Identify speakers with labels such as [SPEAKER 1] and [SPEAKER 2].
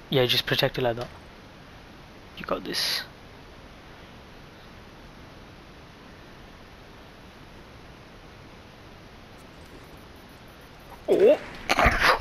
[SPEAKER 1] Yeah, just protect it like that. You got this. Oh!